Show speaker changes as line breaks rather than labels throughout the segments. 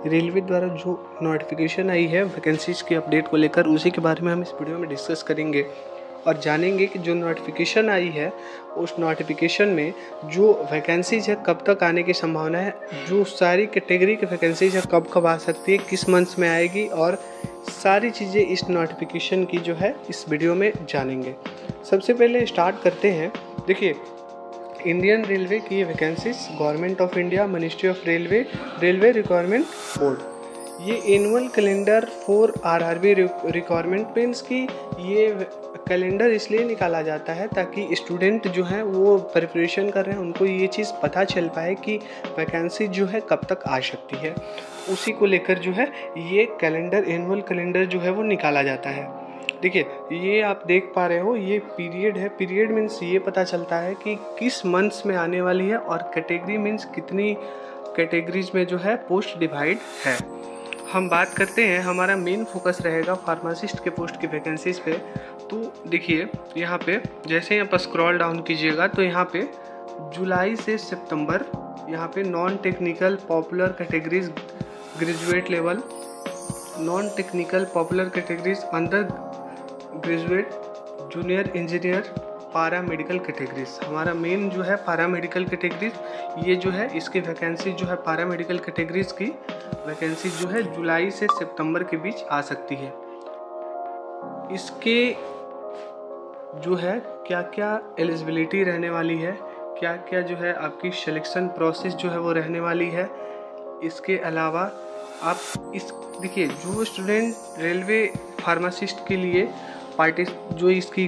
Railway द्वारा जो notification आई है वैकेंसीज़ की अपडेट को लेकर, उसी के बारे में हम इस वीडियो में डिस्कस करेंगे और जानेंगे कि जो नोटिफिकेशन आई है उस नोटिफिकेशन में जो वैकेंसीज़ है कब तक आने की संभावना है, जो सारी कैटेगरी की वैकेंसीज़ है कब कब आ सकती है, किस मंथ्स में आएगी, और सारी चीज़ें इस नोटिफिकेशन की जो है इस वीडियो में जानेंगे। सबसे पहले स्टार्ट करते हैं। देखिए, इंडियन रेलवे की vacancies, government of India, ministry of railway, railway requirement board, ये annual calendar for RRB requirement means की ये कैलेंडर इसलिए निकाला जाता है ताकि स्टूडेंट जो हैं वो प्रिपरेशन कर रहे हैं उनको ये चीज़ पता चल पाए कि वैकेंसी जो है कब तक आ सकती है। उसी को लेकर जो है ये कैलेंडर, एनुअल कैलेंडर जो है वो निकाला जाता है। देखिए, ये आप देख पा रहे हो, ये पीरियड है। पीरियड मीन्स ये पता चलता है कि किस मंथ्स में आने वाली है, और कैटेगरी मीन्स कितनी कैटेगरीज में जो है पोस्ट डिवाइड है। हम बात करते हैं, हमारा मेन फोकस रहेगा फार्मासिस्ट के पोस्ट की वैकेंसीज पे। तो देखिए, यहाँ पे जैसे यहाँ पर स्क्रॉल डाउन कीजिएगा तो यहाँ पे जुलाई से सितंबर, यहाँ पे non technical popular categories graduate level, non technical popular categories under graduate, junior engineer, para medical categories. हमारा मेन जो है पारा मेडिकल कैटेगरीज, ये जो है इसकी वैकेंसी जो है पारा मेडिकल कैटेगरीज की वैकेंसी जो है जुलाई से सितंबर के बीच आ सकती है। इसके जो है क्या क्या एलिजिबिलिटी रहने वाली है, क्या क्या जो है आपकी सिलेक्शन प्रोसेस जो है वो रहने वाली है। इसके अलावा आप इस देखिए, जो स्टूडेंट रेलवे फार्मासिस्ट के लिए जो इसकी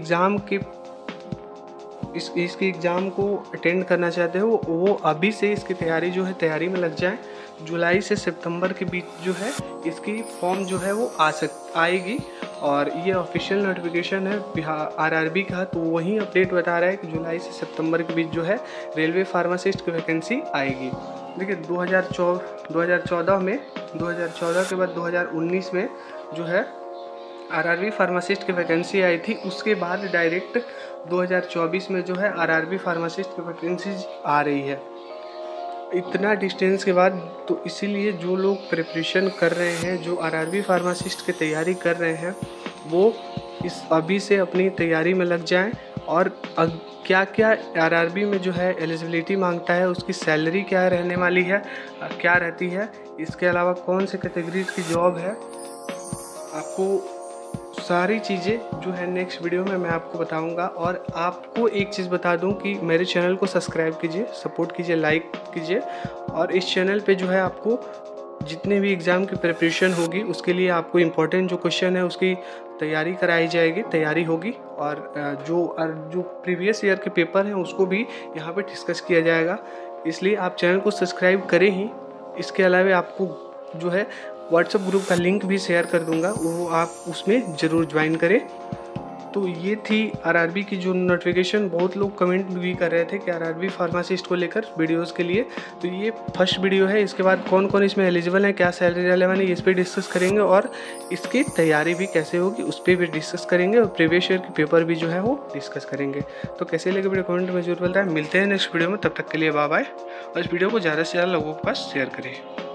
एग्ज़ाम को अटेंड करना चाहते हो वो अभी से इसकी तैयारी जो है तैयारी में लग जाए। जुलाई से सितंबर के बीच जो है इसकी फॉर्म जो है वो आएगी, और ये ऑफिशियल नोटिफिकेशन है बिहार आरआरबी का, तो वही अपडेट बता रहा है कि जुलाई से सितंबर के बीच जो है रेलवे फार्मासिस्ट की वैकेंसी आएगी। देखिए, 2014 में, 2014 के बाद 2019 में जो है आरआरबी फार्मासिस्ट की वैकेंसी आई थी। उसके बाद डायरेक्ट 2024 में जो है आरआरबी फार्मासिस्ट की वैकेंसी आ रही है। इतना डिस्टेंस के बाद, तो इसीलिए जो लोग प्रिपरेशन कर रहे हैं, जो आरआरबी फार्मासिस्ट की तैयारी कर रहे हैं, वो इस अभी से अपनी तैयारी में लग जाएं। और क्या क्या आरआरबी में जो है एलिजिबिलिटी मांगता है, उसकी सैलरी क्या रहने वाली है, क्या रहती है, इसके अलावा कौन से कैटेगरीज की जॉब है, आपको सारी चीज़ें जो है नेक्स्ट वीडियो में मैं आपको बताऊंगा। और आपको एक चीज़ बता दूं कि मेरे चैनल को सब्सक्राइब कीजिए, सपोर्ट कीजिए, लाइक कीजिए, और इस चैनल पे जो है आपको जितने भी एग्ज़ाम की प्रिपरेशन होगी उसके लिए आपको इम्पोर्टेंट जो क्वेश्चन है उसकी तैयारी कराई जाएगी, तैयारी होगी, और जो प्रीवियस ईयर के पेपर हैं उसको भी यहाँ पे डिस्कस किया जाएगा। इसलिए आप चैनल को सब्सक्राइब करें ही। इसके अलावा आपको जो है व्हाट्सएप ग्रुप का लिंक भी शेयर कर दूंगा, वो आप उसमें ज़रूर ज्वाइन करें। तो ये थी आरआरबी की जो नोटिफिकेशन। बहुत लोग कमेंट भी कर रहे थे कि आरआरबी फार्मासिस्ट को लेकर वीडियोस के लिए, तो ये फर्स्ट वीडियो है। इसके बाद कौन कौन इसमें एलिजिबल है, क्या सैलरी रहने वाली है, इस पर डिस्कस करेंगे, और इसकी तैयारी भी कैसे होगी उस पर भी डिस्कस करेंगे, और प्रीवियस ईयर के पेपर भी जो है वो डिस्कस करेंगे। तो कैसे लगे वीडियो कमेंट में जरूर बताएं। मिलते हैं नेक्स्ट वीडियो में, तब तक के लिए बाय बाय, और इस वीडियो को ज़्यादा से ज़्यादा लोगों के पास शेयर करें।